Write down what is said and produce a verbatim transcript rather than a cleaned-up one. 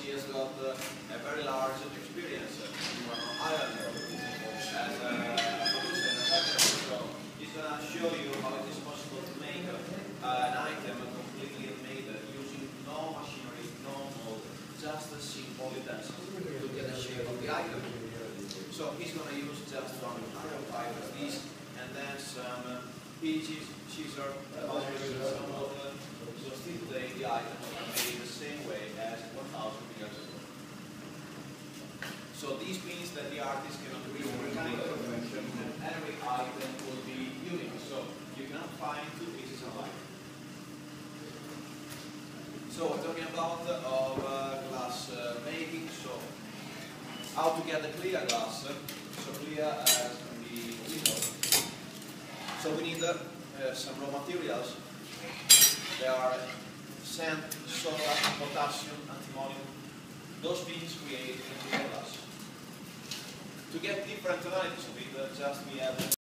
he has got uh, a very large experience in Ireland as a producer and a factory. So he's going to show you how it is possible to make uh, an item completely made using no machinery, no mold, just a simple utensil to get the shape of the item. So he's going to use just one iron pipe like this, and then some uh, pinches, scissors, some water. So still today the item is made the same way as one thousand years ago. So this means that the artist cannot reach mechanical perfection, and every item will be unique. So you cannot find two pieces alike. So we're talking about uh, of uh, glass uh, making. So how to get the clear glass, so clear as the window. So we need uh, uh, some raw materials. They are sand, soda, potassium, antimony. Those things create clear glass. To get different tonalities of it, uh, just we have